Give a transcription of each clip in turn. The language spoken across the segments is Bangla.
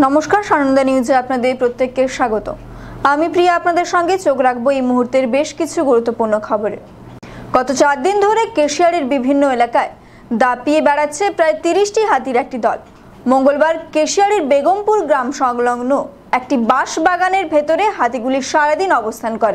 নমস্কার, সানন্দা নিউজে আপনাদের প্রত্যেককে স্বাগত। আমি প্রিয়া আপনাদের সঙ্গে চোখ রাখবো এই মুহূর্তের বেশ কিছু গুরুত্বপূর্ণ খবরে। গত 4 দিন ধরে কেশিয়াড়ির বিভিন্ন এলাকায় দাপিয়ে বেড়াচ্ছে প্রায় 30টি হাতির একটি দল। মঙ্গলবার কেশিয়াড়ির বেগমপুর গ্রাম সংলগ্ন একটি বাঁশ বাগানের ভেতরে হাতিগুলি সারাদিন অবস্থান করে।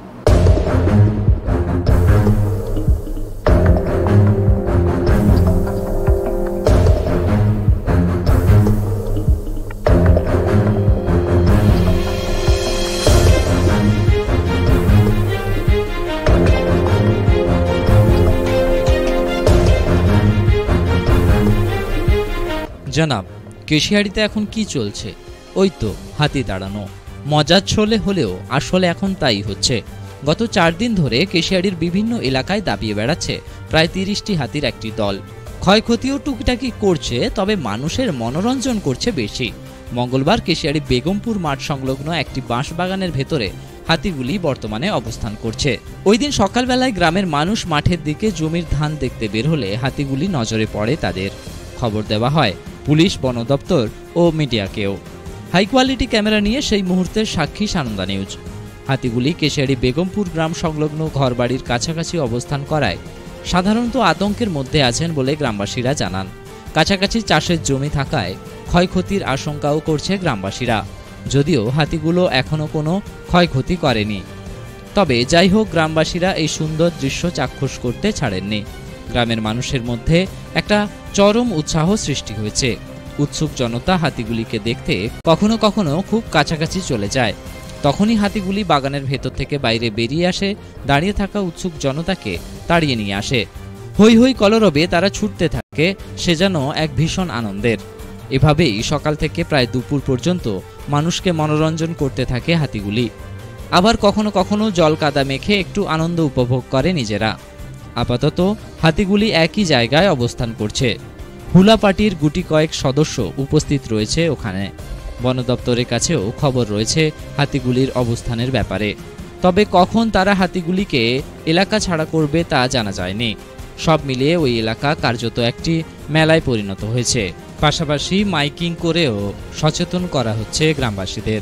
জনাব, কেশিয়াড়িতে এখন কি চলছে? ওই তো হাতি তাড়ানো। মজার ছলে হলেও আসলে এখন তাই হচ্ছে। গত 4 দিন ধরে কেশিয়াড়ির বিভিন্ন এলাকায় দাপিয়ে বেড়াচ্ছে প্রায় 30টি হাতির একটি দল। ক্ষয়ক্ষতিও টুকিটাকি করছে, তবে মানুষের মনোরঞ্জন করছে বেশি। মঙ্গলবার কেশিয়াড়ি বেগমপুর মাঠ সংলগ্ন একটি বাঁশ বাগানের ভেতরে হাতিগুলি বর্তমানে অবস্থান করছে। ওই দিন সকালবেলায় গ্রামের মানুষ মাঠের দিকে জমির ধান দেখতে বের হলে হাতিগুলি নজরে পড়ে তাদের। খবর দেওয়া হয় পুলিশ, বন দপ্তর ও মিডিয়াকেও। হাই কোয়ালিটি ক্যামেরা নিয়ে সেই মুহূর্তের সাক্ষী সানন্দা নিউজ। হাতিগুলি কেশিয়াড়ি বেগমপুর গ্রাম সংলগ্ন ঘরবাড়ির কাছাকাছি অবস্থান করায় সাধারণত আতঙ্কের মধ্যে আছেন বলে গ্রামবাসীরা জানান। কাছাকাছি চাষের জমি থাকায় ক্ষয়ক্ষতির আশঙ্কাও করছে গ্রামবাসীরা, যদিও হাতিগুলো এখনো কোনো ক্ষয়ক্ষতি করেনি। তবে যাই হোক, গ্রামবাসীরা এই সুন্দর দৃশ্য চাক্ষুষ করতে ছাড়েননি। গ্রামের মানুষের মধ্যে একটা চরম উৎসাহ সৃষ্টি হয়েছে। উৎসুক জনতা হাতিগুলিকে দেখতে কখনো কখনো খুব কাছাকাছি চলে যায়। তখনই হাতিগুলি বাগানের ভেতর থেকে বাইরে বেরিয়ে আসে, দাঁড়িয়ে থাকা উৎসুক জনতাকে তাড়িয়ে নিয়ে আসে। হৈ হৈ কলরবে তারা ছুটতে থাকে, সে যেন এক ভীষণ আনন্দের। এভাবেই সকাল থেকে প্রায় দুপুর পর্যন্ত মানুষকে মনোরঞ্জন করতে থাকে হাতিগুলি। আবার কখনো কখনো জল কাদা মেখে একটু আনন্দ উপভোগ করে নিজেরা। আপাতত হাতিগুলি একই জায়গায় অবস্থান করছে। হুলা পার্টির গুটি কয়েক সদস্য উপস্থিত রয়েছে ওখানে। বন দপ্তরের কাছেও খবর রয়েছে হাতিগুলির অবস্থানের ব্যাপারে। তবে কখন তারা হাতিগুলিকে এলাকা ছাড়া করবে তা জানা যায়নি। সব মিলিয়ে ওই এলাকা কার্যত একটি মেলায় পরিণত হয়েছে। পাশাপাশি মাইকিং করেও সচেতন করা হচ্ছে গ্রামবাসীদের।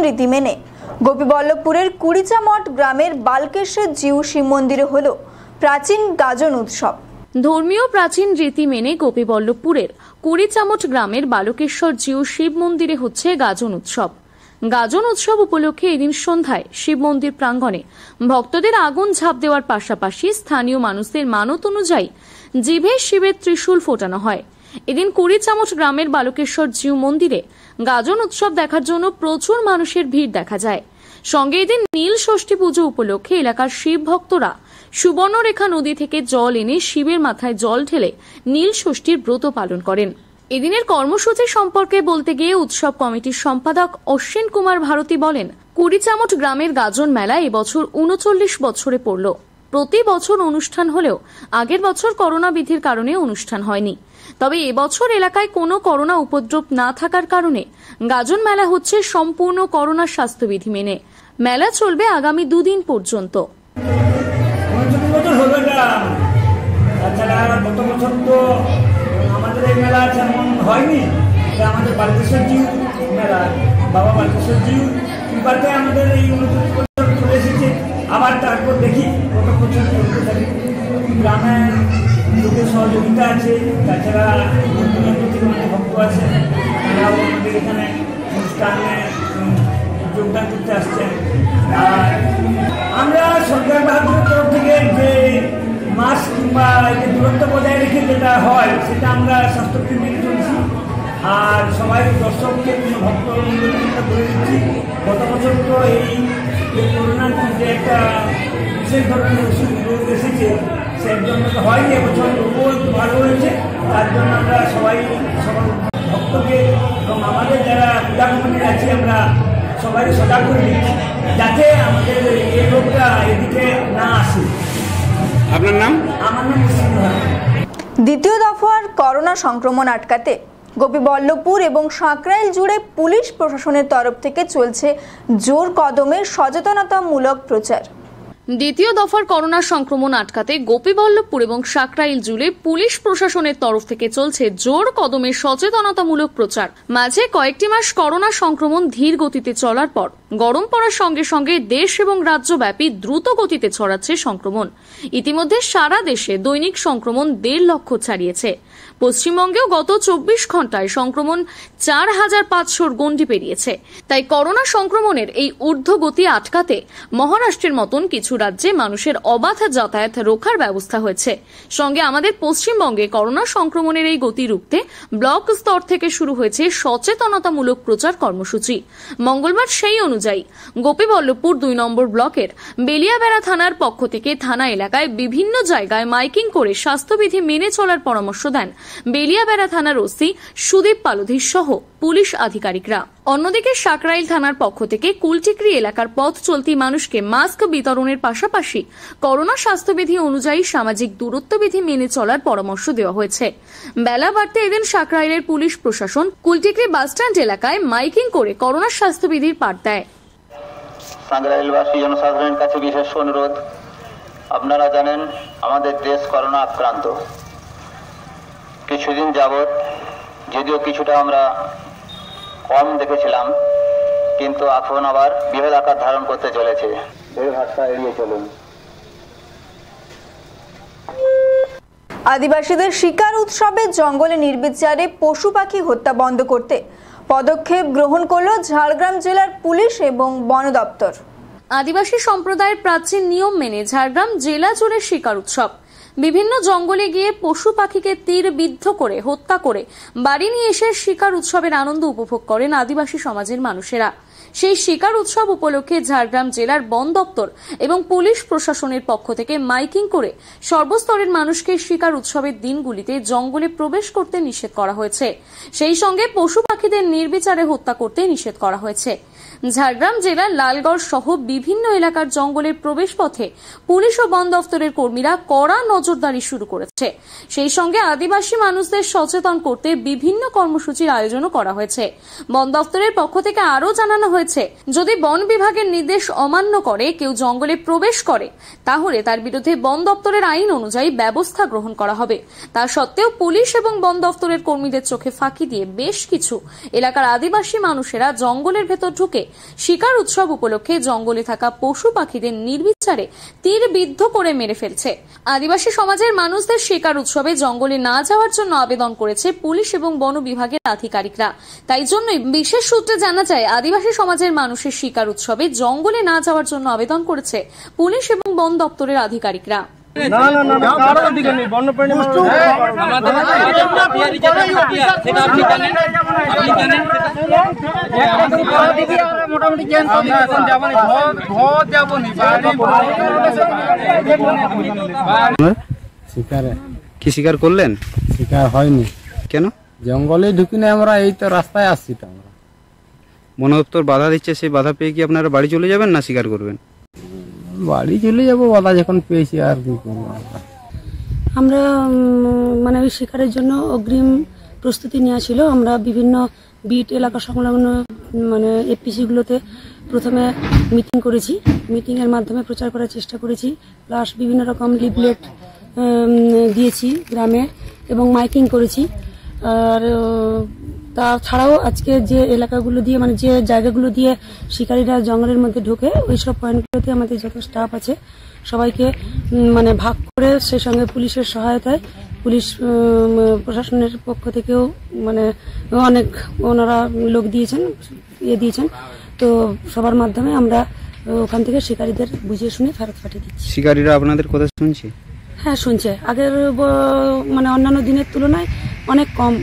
রীতি মেনে গোপীবল্লভপুরের কুড়িচামঠ গ্রামের বালকেশ্বর জিউ শিব মন্দিরে হলো প্রাচীন গাজন উৎসব। ধর্মীয় প্রাচীন রীতি মেনে গোপীবল্লভপুরের কুড়িচামঠ গ্রামের বালকেশ্বর জিউ শিব মন্দিরে হচ্ছে গাজন উৎসব। গাজন উৎসব উপলক্ষে এদিন সন্ধ্যায় শিব মন্দির প্রাঙ্গণে ভক্তদের আগুন ঝাঁপ দেওয়ার পাশাপাশি স্থানীয় মানুষদের মানত অনুযায়ী জিভে শিবের ত্রিশূল ফোটানো হয়। এদিন কুড়িচামঠ গ্রামের বালকেশ্বর জিউ মন্দিরে গাজন উৎসব দেখার জন্য প্রচুর মানুষের ভিড় দেখা যায়। সঙ্গে এদিন নীল ষষ্ঠী পুজো উপলক্ষে এলাকার শিব ভক্তরা সুবর্ণরেখা নদী থেকে জল এনে শিবের মাথায় জল ঢেলে নীল ষষ্ঠীর ব্রত পালন করেন। এদিনের কর্মসূচি সম্পর্কে বলতে গিয়ে উৎসব কমিটির সম্পাদক অশ্বিন কুমার ভারতী বলেন, কুড়িচামঠ গ্রামের গাজন মেলা এবছর ৩৯ বছরে পড়ল। প্রতি বছর অনুষ্ঠান হলেও আগের বছর করোনা বিধির কারণে অনুষ্ঠান হয়নি। তবে এবছর এলাকায় কোনো করোনা উপদ্রব না থাকার কারণে গাজন মেলা হচ্ছে সম্পূর্ণ করোনা স্বাস্থ্যবিধি মেনে। মেলা চলবে আগামী 2 দিন পর্যন্ত। গত বছর তো আমাদের এই মেলা যেমন হয়নি, আমাদের বালকেশ্বর জিউ মেলা, বাবা বালকেশ্বর জিউ কৃপাতে আমাদের এই 29 বছর চলে এসেছে। আবার তারপর দেখি কত বছর চলতে থাকি। গ্রামের লোকের সহযোগিতা আছে, তাছাড়া থেকে অনেক ভক্ত আছে, তারাও আমাদের এখানে অনুষ্ঠানে যোগদান করতে আসছেন। আর আমরা সরকার বাহাদুরের তরফ থেকে যে মাস্ক কিংবা দূরত্ব বজায় রেখে যেটা হয় সেটা আমরা স্বাস্থ্যবিধি মেনে চলছি। আর সবাই দর্শককে ভক্ত বলে দিচ্ছি, গত বছর তো এই করোনার যে একটা বিশেষ ধরনের ওষুধ রোগ এসেছে সেই জন্য তো হয়নি, এবছর তবুও ভালো হয়েছে। তার জন্য আমরা সবাই সবার ভক্তকে এবং আমাদের যারা পূজা কমিটি আছে আমরা সবাই সজাগ করে দিচ্ছি যাতে আমাদের এই রোগটা এদিকে না আসে। আপনার নাম? আমার নাম সিংহ। দ্বিতীয় দফার করোনা সংক্রমণ আটকাতে গোপীবল্লভপুর এবং সাঁকরাইল জুড়ে পুলিশ প্রশাসনের তরফ থেকে চলছে জোর কদমে সচেতনতামূলক প্রচার। দ্বিতীয় দফার করোনা সংক্রমণ আটকাতে গোপীবল্লভপুর এবং সাঁকরাইল জুড়ে পুলিশ প্রশাসনের তরফ থেকে চলছে জোর কদমে সচেতনতামূলক প্রচার। মাঝে কয়েকটি মাস করোনা সংক্রমণ ধীর গতিতে চলার পর গরম পড়ার সঙ্গে সঙ্গে দেশ এবং রাজ্যব্যাপী দ্রুত গতিতে ছড়াচ্ছে সংক্রমণ। ইতিমধ্যে সারা দেশে দৈনিক সংক্রমণ 1.5 লক্ষ ছাড়িয়েছে। পশ্চিমবঙ্গেও গত 24 ঘন্টায় সংক্রমণ 4500 গণ্ডি পেরিয়েছে। তাই করোনা সংক্রমণের এই ঊর্ধ্বগতি আটকাতে মহারাষ্ট্রের মতন কিছু রাজ্যে মানুষের অবাধ যাতায়াত রোখার ব্যবস্থা হয়েছে। সঙ্গে আমাদের পশ্চিমবঙ্গে করোনা সংক্রমণের এই গতি রুখতে ব্লক স্তর থেকে শুরু হয়েছে সচেতনতামূলক প্রচার কর্মসূচি। মঙ্গলবার সেই অনুযায়ী গোপীবল্লভপুর 2 নম্বর ব্লকের বেলিয়াবেড়া থানার পক্ষ থেকে থানা এলাকায় বিভিন্ন জায়গায় মাইকিং করে স্বাস্থ্যবিধি মেনে চলার পরামর্শ দেন বেলিয়াবেড়া থানার ওসি সুদীপ পালোধি সহ পুলিশ আধিকারিকরা। অন্যদিকে সাঁকরাইল থানার পক্ষ থেকে কুলটিকরি এলাকার পথ চলতি মানুষকে মাস্ক বিতরণের পাশাপাশি করোনা স্বাস্থ্যবিধি অনুযায়ী সামাজিক দূরত্ববিধি মেনে চলার পরামর্শ দেওয়া হয়েছে। বেলা বাড়তে এদিন সাঁকরাইলের পুলিশ প্রশাসন কুলটিকরি বাসস্ট্যান্ড এলাকায় মাইকিং করে করোনা স্বাস্থ্যবিধির পাঠ দেয়। সাঁকরাইলবাসী জনসাধারণের কাছে বিশেষ অনুরোধ, আপনারা জানেন আমাদের দেশ করোনা আক্রান্ত। কিছুদিন যাবৎ যদিও কিছুটা আমরা কম দেখেছিলাম, কিন্তু এখন আবার বৃহৎ আকার ধারণ করতে চলেছে। ভীড়ভাট্টা এড়িয়ে চলুন। আদিবাসীদের শিকার উৎসবে জঙ্গলে নির্বিচারে পশু পাখি হত্যা বন্ধ করতে পদক্ষেপ গ্রহণ করল ঝাড়গ্রাম জেলার পুলিশ এবং বন দপ্তর। আদিবাসী সম্প্রদায়ের প্রাচীন নিয়ম মেনে ঝাড়গ্রাম জেলা জুড়ে শিকার উৎসব। বিভিন্ন জঙ্গলে গিয়ে পশু পাখিকে তীর বিদ্ধ করে হত্যা করে বাড়ি নিয়ে এসে শিকার উৎসবের আনন্দ উপভোগ করেন আদিবাসী সমাজের মানুষেরা। সেই শিকার উৎসব উপলক্ষে ঝাড়গ্রাম জেলার বন দপ্তর এবং পুলিশ প্রশাসনের পক্ষ থেকে মাইকিং করে সর্বস্তরের মানুষকে শিকার উৎসবের দিনগুলিতে জঙ্গলে প্রবেশ করতে নিষেধ করা হয়েছে। সেই সঙ্গে পশু পাখিদের নির্বিচারে হত্যা করতে নিষেধ করা হয়েছে। ঝাড়গ্রাম জেলার লালগড় সহ বিভিন্ন এলাকার জঙ্গলের প্রবেশ পথে পুলিশ ও বন দপ্তরের কর্মীরা কড়া নজরদারি শুরু করেছে। সেই সঙ্গে আদিবাসী মানুষদের সচেতন করতে বিভিন্ন কর্মসূচির আয়োজনও করা হয়েছে। বন দপ্তরের পক্ষ থেকে আরও জানানো হয়েছে হয়েছে, যদি বন বিভাগের নির্দেশ অমান্য করে কেউ জঙ্গলে প্রবেশ করে তাহলে তার বিরুদ্ধে বন দপ্তরের আইন অনুযায়ী ব্যবস্থা গ্রহণ করা হবে। তা সত্ত্বেও পুলিশ এবং বন দপ্তরের কর্মীদের চোখে ফাঁকি দিয়ে বেশ কিছু এলাকার আদিবাসী মানুষেরা জঙ্গলের ভেতর ঢুকে শিকার উৎসব উপলক্ষে জঙ্গলে থাকা পশু পাখিদের নির্বিচারে তীরবিদ্ধ করে মেরে ফেলছে। আদিবাসী সমাজের মানুষদের শিকার উৎসবে জঙ্গলে না যাওয়ার জন্য আবেদন করেছে পুলিশ এবং বন বিভাগের আধিকারিকরা। তাই জন্যই বিশেষ সূত্রে জানা যায় আদিবাসী সমাজের মানুষের শিকার উৎসবে জঙ্গলে না যাওয়ার জন্য আবেদন করেছে পুলিশ এবং বন দপ্তরের আধিকারিকরা। কি শিকার করলেন? শিকার হয়নি। কেন? জঙ্গলে ঢুকি না আমরা, এই তো রাস্তায় আসছি তো আমরা। বন দপ্তর বাধা দিচ্ছে, সেই বাধা পেয়ে কি আপনারা বাড়ি চলে যাবেন না শিকার করবেন? বাড়ি চলে যাবো, বাধা যখন পেয়েছি আর কি করবো। আমরা মানে ওই শিকারের জন্য অগ্রিম প্রস্তুতি নেওয়া ছিল। আমরা বিভিন্ন বিট এলাকা সংলগ্ন মানে এপিসি গুলোতে প্রথমে মিটিং করেছি, মিটিং এর মাধ্যমে প্রচার করার চেষ্টা করেছি, প্লাস বিভিন্ন রকম লিফলেট দিয়েছি গ্রামে এবং মাইকিং করেছি। আর তাছাড়াও আজকে যে এলাকাগুলো দিয়ে মানে যে জায়গাগুলো দিয়ে শিকারীরা জঙ্গলের মধ্যে ঢোকে ওই সব পয়েন্টগুলোতে আমাদের যত স্টাফ আছে সবাইকে মানে ভাগ করে, সেই সঙ্গে পুলিশের সহায়তায় পুলিশ প্রশাসনের পক্ষ থেকেও মানে অনেক ওনারা লোক দিয়েছেন, দিয়েছেন। তো সবার মাধ্যমে আমরা ওখান থেকে শিকারীদের বুঝিয়ে শুনে ফেরত পাঠিয়ে দিচ্ছি। শিকারীরা আপনাদের কথা শুনছে? হ্যাঁ শুনছে। আগের মানে অন্যান্য দিনের তুলনায় অনেক কম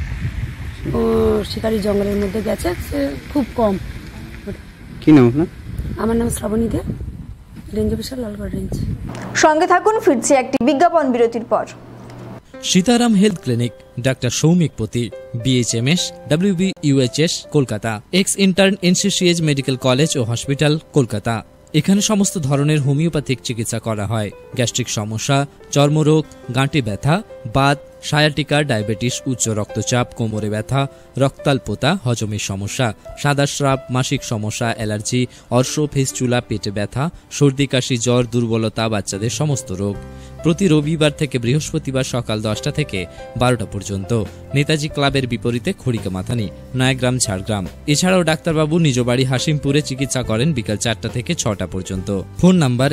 শিকারী জঙ্গলের মধ্যে গেছে, খুব কম। কি নাম আপনার? আমার নাম Srabani De, range officer, Lalgarh range. সঙ্গে থাকুন, ফিরছি একটি বিজ্ঞাপন বিরতির পর। Sitaram health clinic, doctor Soumik Pati, BHMS, WBUHS, Kolkata, ex intern NCCH medical college ও হসপিটাল, কলকাতা। এখানে সমস্ত ধরনের হোমিওপ্যাথিক চিকিৎসা করা হয়। গ্যাস্ট্রিক সমস্যা, চর্মরোগ, গাঁটি ব্যথা, বাত, সায়াটিকা, ডায়াবেটিস, উচ্চ রক্তচাপ, কোমরে ব্যথা, রক্তাল্পতা, হজমের সমস্যা, সাদা স্রাব, মাসিক সমস্যা, অ্যালার্জি, অর্শ, ফেসচুলা, পেটে ব্যথা, সর্দি কাশি, জ্বর, দুর্বলতা, বাচ্চাদের সমস্ত রোগ। প্রতি রবিবার থেকে বৃহস্পতিবার সকাল 10টা থেকে 12টা পর্যন্ত। নেতাজি ক্লাবের বিপরীতে খড়িকামাথানি, নয়াগ্রাম, ঝাড়গ্রাম। এছাড়াও ডাক্তারবাবু নিজ বাড়ি হাসিমপুরে চিকিৎসা করেন বিকাল 4টা থেকে 6টা পর্যন্ত। Phone number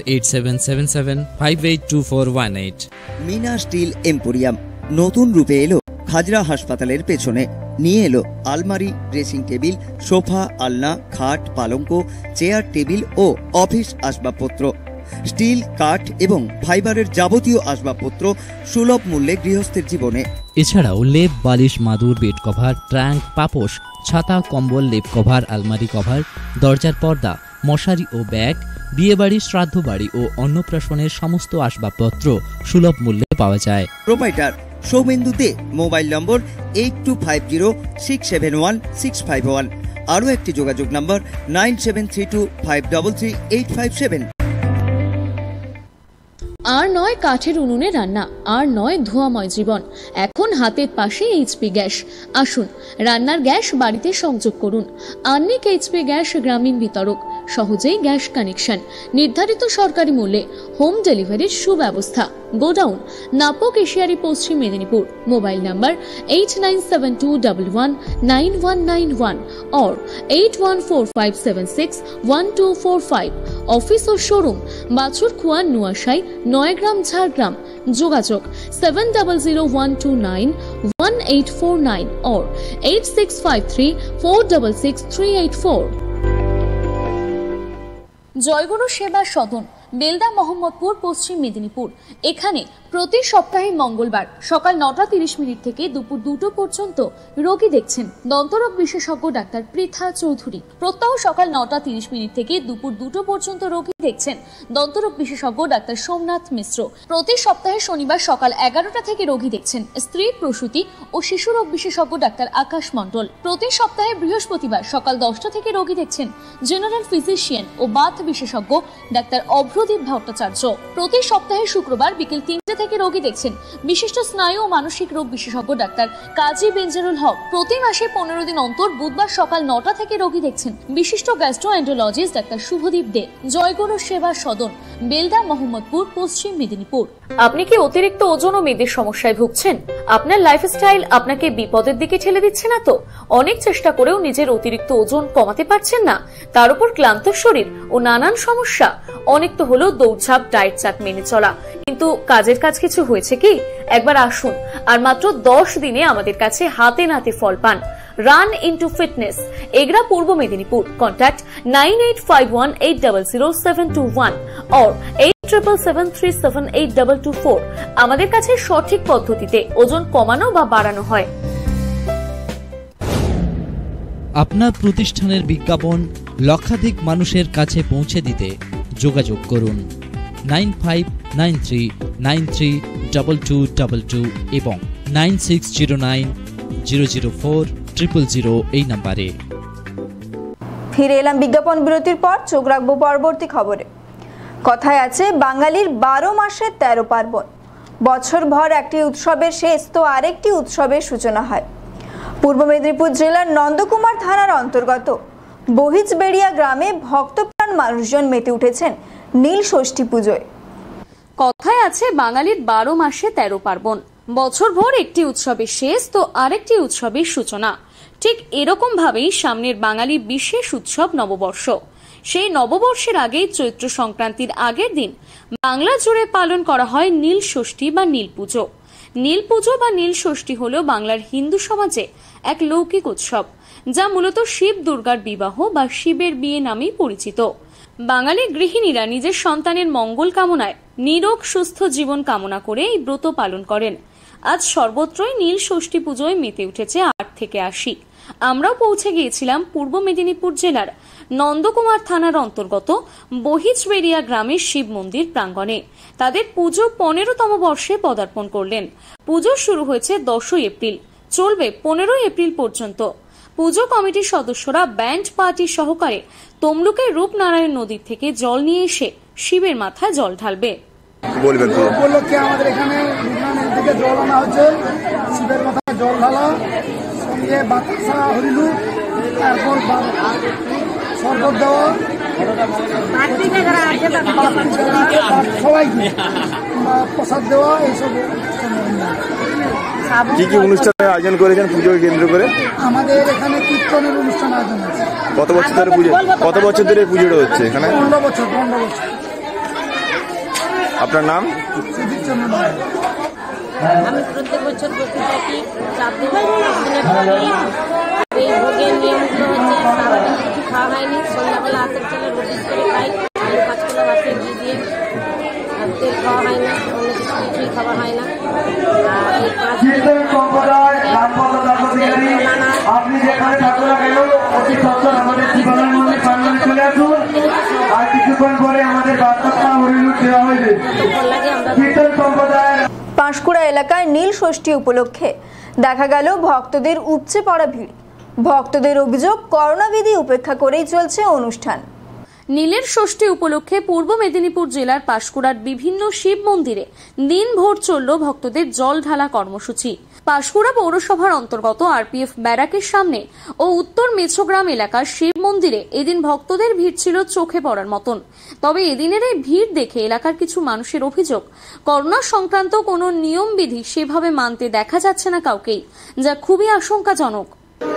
8777582418। Meena steel emporium নতুন রূপে এলো খাজরা হাসপাতালের পেছনে। নিয়ে এলো আলমারি, ড্রেসিং টেবিল, সোফা, আলনা, খাট, পালঙ্ক, চেয়ার, টেবিল ও অফিস আসবাবপত্র। স্টিল, কাঠ এবং ফাইবারের যাবতীয় আসবাবপত্র সুলভ মূল্যে গৃহস্থের জীবনে। এছাড়াও লেপ, বালিশ, মাদুর, বেড কভার, ট্রাঙ্ক, পাপোশ, ছাতা, কম্বল, লেপ কভার, আলমারি কভার, দরজার পর্দা, মশারি ও ব্যাগ, বিয়েবাড়ি, শ্রাদ্ধ বাড়ি ও অন্নপ্রাশনের সমস্ত আসবাবপত্র সুলভ মূল্যে পাওয়া যায়। Proprietor Soumendu De. Mobile number 8250671651। আরও একটি যোগাযোগ নম্বর 9732533857। আর নয় কাঠের উনুনে রান্না, আর নয় ধোঁয়াময় জীবন, এখন হাতের পাশে HP গ্যাস। আসুন, রান্নার গ্যাস বাড়িতে সংযোগ করুন। আর্নিক HP গ্যাস গ্রামীণ বিতরক, সহজেই গ্যাস কানেকশন, নির্ধারিত সরকারি মূল্যে, হোম ডেলিভারির সুব্যবস্থা। গোডাউন, নাপক, এশিয়ারি, Paschim Medinipur. Mobile number 8972119191 or 8145761245। Office ও শোরুম বাছুরখুয়া, নোয়াশাই, নয়গ্রাম, ঝাড়গ্রাম। যোগাযোগ 7001291849 or 8653466384। জয়গুরু সেবা সদন, বেলদা, মোহাম্মদপুর, পশ্চিম মেদিনীপুর। এখানে প্রতি সপ্তাহে মঙ্গলবার সকাল 9:30 থেকে দুপুর 2টো পর্যন্ত রোগী দেখছেন দন্তরোগ বিশেষজ্ঞ ডাক্তার পৃথা চৌধুরী। প্রত্যহ সকাল 9:30 থেকে দুপুর 2টো পর্যন্ত রোগী দেখছেন দন্তরোগ বিশেষজ্ঞ ডাক্তার সোমনাথ মিশ্র। প্রতি সপ্তাহে শনিবার সকাল 11টা থেকে রোগী দেখছেন স্ত্রী, প্রসূতি ও শিশু রোগ বিশেষজ্ঞ ডাক্তার আকাশ মণ্ডল। প্রতি সপ্তাহে বৃহস্পতিবার সকাল 10টা থেকে রোগী দেখছেন জেনারেল ফিজিশিয়ান ও বাত বিশেষজ্ঞ ডাক্তার অভ্র শুভদীপ ভট্টাচার্য। প্রতি সপ্তাহে শুক্রবার বিকেল 3টে থেকে রোগী দেখছেন বিশিষ্ট স্নায়ু ও মানসিক রোগ বিশেষজ্ঞ ডাক্তার কাজী বেনজারুল হক। প্রতি মাসে 15 দিন অন্তর বুধবার সকাল 9টা থেকে রোগী দেখছেন বিশিষ্ট গ্যাস্ট্রোএন্টারোলজিস্ট ডাক্তার শুভদীপ দে। জয়গুরু সেবা সদন, বেলদা, মোহাম্মদপুর, পশ্চিম মেদিনীপুর। আপনি কি অতিরিক্ত ওজন ও মেদের সমস্যায় ভুগছেন? আপনার লাইফস্টাইল আপনাকে বিপদের দিকে ঠেলে দিচ্ছে না তো? অনেক চেষ্টা করেও নিজের অতিরিক্ত ওজন কমাতে পারছেন না, তার উপর ক্লান্ত শরীর ও নানান সমস্যা। অনেক তো হলো দৌড়ঝাঁপ, ডায়েট চার্ট মেনে চলা, কিন্তু কাজের কাজ কিছু হয়েছে কি? একবার আসুন আর মাত্র 10 দিনে আমাদের কাছে হাতে নাতে ফল পান। Run into fitness, Egra, Purba Medinipur. Contact 9851800721 or 8777378224। আমাদের কাছে সঠিক পদ্ধতিতে ওজন কমানো বা বাড়ানো হয়। আপনার প্রতিষ্ঠানের বিজ্ঞাপন লক্ষাধিক মানুষের কাছে পৌঁছে দিতে যোগাযোগ করুন 9593932222 এবং 9609004000 এই নম্বরে। ফিরে এলাম বিজ্ঞাপন বিরতির পর। চোখ রাখবো পরবর্তী খবরে। কথায় আছে, বাঙালির 12 মাসে 13 পার্বণ। বছর ভর একটি উৎসবের শেষ তো আরেকটি উৎসবের সূচনা হয়। পূর্ব মেদিনীপুর জেলার নন্দকুমার থানার অন্তর্গত বহিজবেড়িয়া গ্রামে ভক্তপ্রাণ মানুষজন মেতে উঠেছেন নীল ষষ্ঠী পুজোয়। কথায় আছে, বাঙালির 12 মাসে 13 পার্বণ। বছর ভর একটি উৎসবের শেষ তো আরেকটি উৎসবের সূচনা। ঠিক এরকম ভাবেই সামনের বাঙালি বিশেষ উৎসব নববর্ষ। সেই নববর্ষের আগে চৈত্র সংক্রান্তির আগের দিন বাংলা জুড়ে পালন করা হয় নীল ষষ্ঠী বা নীল পুজো। নীল পুজো বা নীল ষষ্ঠী হলো বাংলার হিন্দু সমাজে এক লৌকিক উৎসব, যা মূলত শিব দুর্গার বিবাহ বা শিবের বিয়ে নামেই পরিচিত। বাঙালি গৃহিণীরা নিজের সন্তানের মঙ্গল কামনায় নিরোগ সুস্থ জীবন কামনা করে এই ব্রত পালন করেন। আজ সর্বত্রই নীল ষষ্ঠী পুজোয় মেতে উঠেছে 8 থেকে 80। আমরাও পৌঁছে গিয়েছিলাম পূর্ব মেদিনীপুর জেলার নন্দকুমার থানার অন্তর্গত বহিজবেড়িয়া গ্রামের শিব মন্দির প্রাঙ্গণে। তাদের পুজো 15তম বর্ষে পদার্পণ করলেন। পুজো শুরু হয়েছে 10ই এপ্রিল, চলবে 15ই এপ্রিল পর্যন্ত। পুজো কমিটির সদস্যরা ব্যান্ড পার্টি সহকারে তমলুকের রূপনারায়ণ নদীর থেকে জল নিয়ে এসে শিবের মাথায় জল ঢালবে। উপলক্ষে আমাদের এখানে রূপনারায়ণ থেকে জল আনা হচ্ছে, শিবের মাথায় জল ঢালা, সঙ্গে বাতাসা, হরিলু, তারপর শরবত দেওয়া সবাইকে, প্রসাদ দেওয়া, এইসব। কি কি অনুষ্ঠানের আয়োজন করেছেন পুজোকে কেন্দ্র করে? আমাদের এখানে কীর্তনের অনুষ্ঠান আয়োজন আছে। কত বছর ধরে পুজো, কত বছর ধরে পুজোটা হচ্ছে এখানে? 15 বছর। আপনার নাম? আমি প্রত্যেক বছর বসে থাকি। 4 দিন এই ভোগের নিয়মগুলো হচ্ছে, সারাদিন কিছু খাওয়া হয়নি, সন্ধ্যাবেলা আতর চালের রুটি করে খাই, 5 কিলো ভাতে ঘি দিয়ে, আর তেল খাওয়া হয় না, অন্য কিছুই খাওয়া হয় না। আর এই 5 দিন আপনি যেখানে থাকুন না কেন, অতি সত্তর আমাদের জীবনের মধ্যে প্রাঙ্গণে চলে আসুন। আর কিছুক্ষণ পরে আমাদের বার্তা হরিলুট দেওয়া হয়েছে। কীর্তন সম্প্রদায় পাঁশকুড়া এলাকায় নীল ষষ্ঠী উপলক্ষে দেখা গেল ভক্তদের উপচে পড়া ভিড়। ভক্তদের অভিযোগ, করোনা বিধি উপেক্ষা করেই চলছে অনুষ্ঠান। নীলের ষষ্ঠী উপলক্ষে পূর্ব মেদিনীপুর জেলার পাঁশকুড়ার বিভিন্ন শিব মন্দিরে দিনভর চলল ভক্তদের জল ঢালা কর্মসূচি। পাঁশকুড়া পৌরসভার অন্তর্গত আরপিএফ ব্যারাকের সামনে ও উত্তর মেছোগ্রাম এলাকার শিব মন্দিরে এদিন ভক্তদের ভিড় ছিল চোখে পড়ার মতন। তবে এদিনের এই ভিড় দেখে এলাকার কিছু মানুষের অভিযোগ, করোনা সংক্রান্ত কোনো নিয়মবিধি সেভাবে মানতে দেখা যাচ্ছে না কাউকেই, যা খুবই আশঙ্কাজনক।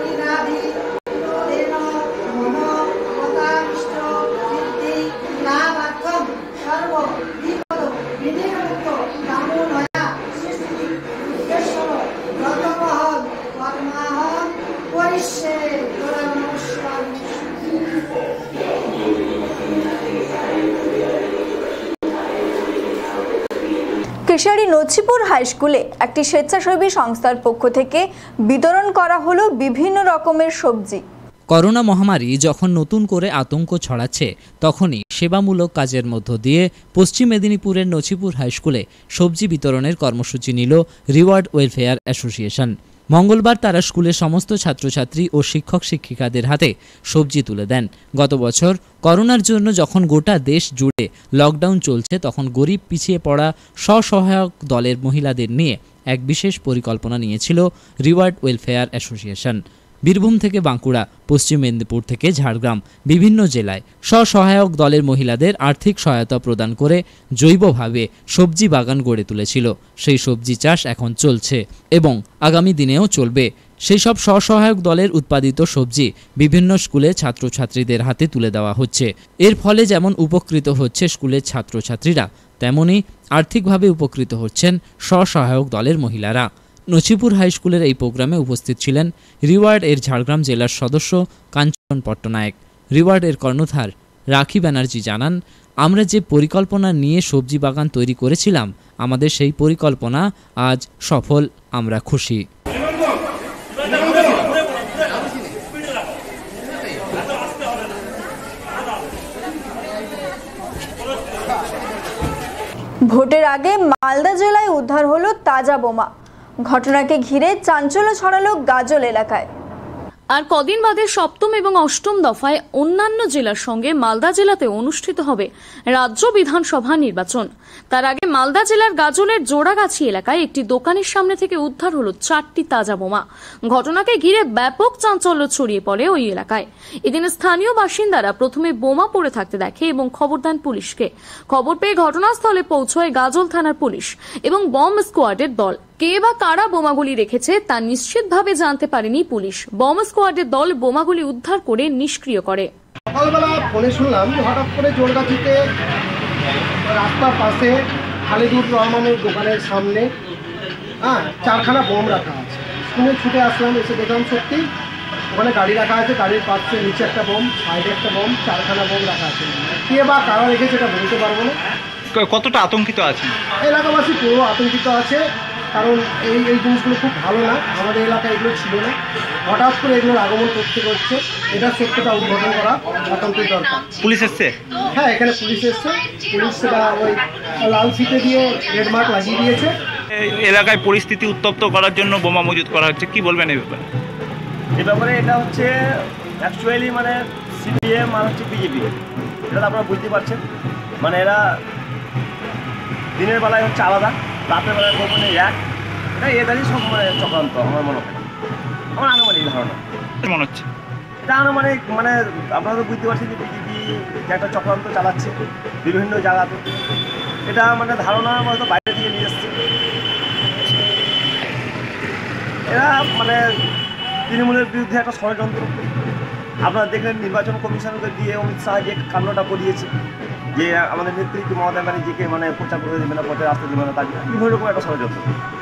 কেশিয়ারি নছিপুর হাই স্কুলে একটি স্বেচ্ছাসেবী সংস্থার পক্ষ থেকে বিতরণ করা হলো বিভিন্ন রকমের সবজি। করোনা মহামারী যখন নতুন করে আতঙ্ক ছড়াচ্ছে, তখনই সেবামূলক কাজের মধ্য দিয়ে পশ্চিম মেদিনীপুরের নছিপুর হাই স্কুলে সবজি বিতরণের কর্মসূচি নিল রিওয়ার্ড ওয়েলফেয়ার অ্যাসোসিয়েশন। মঙ্গলবার তারা স্কুলের সমস্ত ছাত্রছাত্রী ও শিক্ষক শিক্ষিকাদের হাতে সবজি তুলে দেন। গত বছর করোনার জন্য যখন গোটা দেশ জুড়ে লকডাউন চলছে, তখন গরিব পিছিয়ে পড়া স্বসহায়ক দলের মহিলাদের নিয়ে এক বিশেষ পরিকল্পনা নিয়েছিল রিওয়ার্ড ওয়েলফেয়ার অ্যাসোসিয়েশন। বীরভূম থেকে বাঁকুড়া, পশ্চিম মেদিনীপুর থেকে ঝাড়গ্রাম, বিভিন্ন জেলায় স্বসহায়ক দলের মহিলাদের আর্থিক সহায়তা প্রদান করে জৈবভাবে সবজি বাগান গড়ে তুলেছিল। সেই সবজি চাষ এখন চলছে এবং আগামী দিনেও চলবে। সেই সব স্বসহায়ক দলের উৎপাদিত সবজি বিভিন্ন স্কুলে ছাত্রছাত্রীদের হাতে তুলে দেওয়া হচ্ছে। এর ফলে যেমন উপকৃত হচ্ছে স্কুলের ছাত্রছাত্রীরা, তেমনি আর্থিকভাবে উপকৃত হচ্ছেন স্বসহায়ক দলের মহিলারা। নছিপুর হাই স্কুলের এই প্রোগ্রামে উপস্থিত ছিলেন রিওয়ার্ড এর ঝাড়গ্রাম জেলার সদস্য কাঞ্চন পট্টনায়ক। রিওয়ার্ড এর কর্ণধার রাখি ব্যানার্জি জানান, আমরা যে পরিকল্পনা নিয়ে সবজি বাগান তৈরি করেছিলাম, আমাদের সেই পরিকল্পনা আজ সফল, আমরা খুশি। ভোটের আগে মালদা জেলায় উদ্ধার হলো তাজা বোমা। ঘটনাকে ঘিরে চাঞ্চল্য ছড়ালো গাজল এলাকায়। আর কদিন বাদে সপ্তম এবং অষ্টম দফায় অন্যান্য জেলার সঙ্গে মালদা জেলাতে অনুষ্ঠিত হবে রাজ্য বিধানসভা নির্বাচন। তার আগে মালদা জেলার গাজলের জোড়াগাছি এলাকায় একটি দোকানের সামনে থেকে উদ্ধার হলো 4টি তাজা বোমা। ঘটনাকে ঘিরে ব্যাপক চাঞ্চল্য ছড়িয়ে পড়ে ওই এলাকায়। এদিন স্থানীয় বাসিন্দারা প্রথমে বোমা পড়ে থাকতে দেখে এবং খবর দেন পুলিশকে। খবর পেয়ে ঘটনাস্থলে পৌঁছয় গাজল থানার পুলিশ এবং বম্ব স্কোয়াডের দল। কে বা কারা বোমাগুলি রেখেছে তা নিশ্চিতভাবে জানতে পারেনি পুলিশ। বম্ব স্কোয়াডের দল বোমাগুলি উদ্ধার করে নিষ্ক্রিয় করে। সকালবেলা ফোনে শুনলাম যে হঠাৎ করে জোরগাছিতে রাস্তার পাশে খালিদুর রহমানের দোকানের সামনে 4খানা বোম রাখা আছে। শুনে ছুটে আসলাম, এসে দেখলাম সত্যি ওখানে গাড়ি রাখা আছে, গাড়ির পাশে নিচে একটা বোম, সাইডে একটা বোম, 4খানা বোম রাখা আছে। কে বা কারা রেখেছে এটা বলতে পারবো না। কতটা আতঙ্কিত আছে এলাকাবাসী? পুরো আতঙ্কিত আছে, কারণ এই জিনিসগুলো খুব ভালো না। আমাদের এলাকায় এগুলো ছিল না, হঠাৎ করে এগুলোর আগমন করতে করছে। এটা সত্যটা উদ্ঘাটন করা অত্যন্তই দরকার। পুলিশ এসছে? হ্যাঁ, এখানে পুলিশ এসছে। পুলিশ সেটা ওই লাল ফিতে দিয়ে রেড মার্ক লাগিয়ে দিয়েছে। এলাকায় পরিস্থিতি উত্তপ্ত করার জন্য বোমা মজুত করা হচ্ছে, কি বলবেন এই ব্যাপারে? এটা হচ্ছে অ্যাকচুয়ালি মানে সিপিএম আর হচ্ছে বিজেপি, এটা আপনারা বুঝতে পারছেন। মানে এরা দিনের বেলায় হচ্ছে আলাদা, রাতের বেলায় গোপনে এক, এটা এদেরই সব মানে চক্রান্ত আমার মনে হয়, আমার আনুমানিক ধারণা মনে হচ্ছে। এটা আনুমানিক মানে আপনারা তো বুঝতে পারছেন যে বিজেপি যে একটা চক্রান্ত চালাচ্ছে বিভিন্ন জায়গাতে। এটা মানে ধারণা হয়তো বাইরে থেকে নিয়ে এসছে। এরা মানে তৃণমূলের বিরুদ্ধে একটা ষড়যন্ত্র। আপনারা দেখলেন নির্বাচন কমিশনকে দিয়ে অমিত শাহ যে কাণ্ডটা করিয়েছে, যে আমাদের নেতৃত্ব মমতা ব্যানার্জিকে মানে প্রচার করে দেবে না, প্রচার আসতে দেবে না, তার বিভিন্ন রকম একটা ষড়যন্ত্র।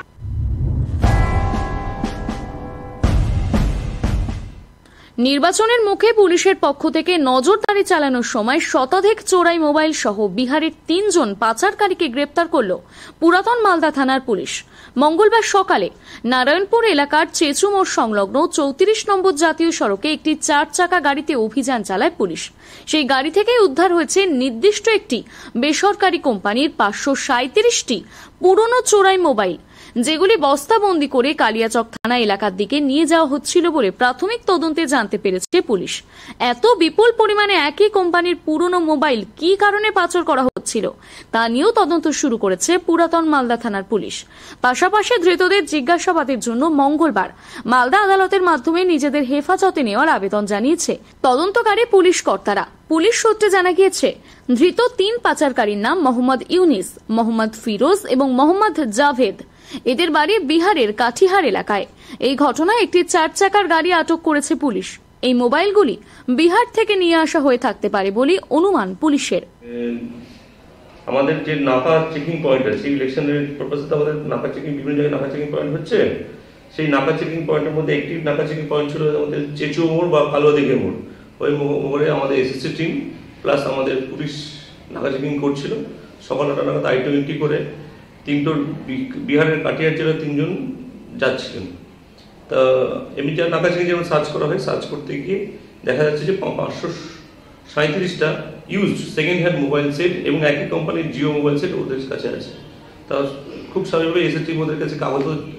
নির্বাচনের মুখে পুলিশের পক্ষ থেকে নজরদারি চালানোর সময় শতাধিক চোরাই মোবাইল সহ বিহারের 3 জন পাচারকারীকে গ্রেপ্তার করল পুরাতন মালদা থানার পুলিশ। মঙ্গলবার সকালে নারায়ণপুর এলাকার চেচু মোড় সংলগ্ন 34 নম্বর জাতীয় সড়কে একটি 4 চাকা গাড়িতে অভিযান চালায় পুলিশ। সেই গাড়ি থেকে উদ্ধার হয়েছে নির্দিষ্ট একটি বেসরকারি কোম্পানির 537টি পুরনো চোরাই মোবাইল, যেগুলি বস্তাবন্দি করে কালিয়াচক থানা এলাকার দিকে নিয়ে যাওয়া হচ্ছিল বলে প্রাথমিক তদন্তে জানতে পেরেছে পুলিশ। এত বিপুল পরিমাণে একই কোম্পানির পুরনো মোবাইল কি কারণে পাচার করা হচ্ছিল তা নিয়েও তদন্ত শুরু করেছে পুরাতন মালদা থানার পুলিশ। পাশাপাশি ধৃতদের জিজ্ঞাসাবাদের জন্য মঙ্গলবার মালদা আদালতের মাধ্যমে নিজেদের হেফাজতে নেওয়ার আবেদন জানিয়েছে তদন্তকারী পুলিশ কর্তারা। পুলিশ সূত্রে জানা গিয়েছে, ধৃত 3 পাচারকারীর নাম মোহাম্মদ ইউনিস, মোহাম্মদ ফিরোজ এবং মোহাম্মদ জাভেদ। এদের বাড়ি বিহারের কাঠিহার এলাকায়। এই ঘটনায় একটি 4 চাকার গাড়ি আটক করেছে পুলিশ। এই মোবাইলগুলি বিহার থেকে নিয়ে আসা হয়ে থাকতে পারে বলে অনুমান পুলিশের। আমাদের যে নাকা চেকিং পয়েন্ট আছে, ইলেকশনের পারপাসে আমাদের নাকা চেকিং, বিভিন্ন জায়গায় নাকা চেকিং পয়েন্ট হচ্ছে। সেই নাকা চেকিং পয়েন্টের মধ্যে একটি নাকা চেকিং পয়েন্ট ছিল আমাদের চেচু মোড় বা কালুয়াদিঘি মোড়। ওই মোড়ে আমাদের এসএসসি টিম প্লাস আমাদের পুলিশ নাকা চেকিং করছিল। সকাল 9টা নাগাদ আইটেম এন্ট্রি করে 3টো বিহারের কাটিহার জেলার 3 জন যাচ্ছিলেন। তা এমনিতে নাকা চেকিং যেমন সার্চ করা হয়, সার্চ করতে গিয়ে দেখা যাচ্ছে যে 537টা used second hand mobile set এবং একই কোম্পানির জিও মোবাইল সেট ওদের কাছে আছে। তা খুব স্বাভাবিকভাবে এসএসটির ওদের কাছে কাগজও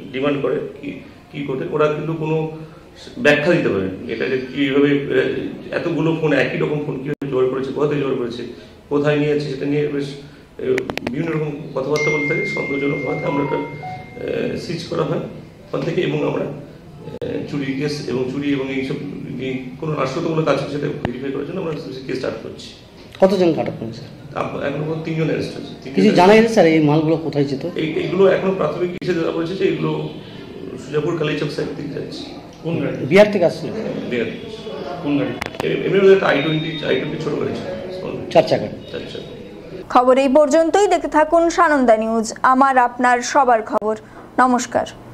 ডিমান্ড করে কি করতে, ওরা কিন্তু কোনো ব্যাখ্যা দিতে পারে এটাকে কীভাবে এতগুলো ফোন একই রকম ফোন কীভাবে জোগাড় করেছে, কোথা থেকে জোগাড় করেছে, কোথায় নিয়ে যাচ্ছে, সেটা নিয়ে বেশ বিভিন্ন রকম কথাবার্তা বলতে থাকে। সন্দেহজনক হওয়াতে আমরা একটা সিজ করা হয় ওখান থেকে, এবং আমরা চুরি কেস এবং চুরি এবং এইসব কোনো নাশকতামূলক কাজ সেটা ভেরিফাই করার জন্য আমরা কেস স্টার্ট করছি। কতজন আটক করেছে? এখনো 3 জন অ্যারেস্ট হয়েছে। কিছু জানা গেছে স্যার এই মালগুলো কোথায় যেত? এইগুলো এখনো প্রাথমিক হিসেবে ধরা পড়েছে যে এগুলো সুজাপুর কালীচক সাইড থেকে যাচ্ছে। কোন গাড়ি? বিহার থেকে আসছিল। বিহার থেকে। কোন গাড়ি? এমনি একটা i20 ছোট গাড়ি, 4 চাকা। খবর এই পর্যন্তই। দেখতে থাকুন সানন্দা নিউজ, আমার আপনার সবার খবর। নমস্কার।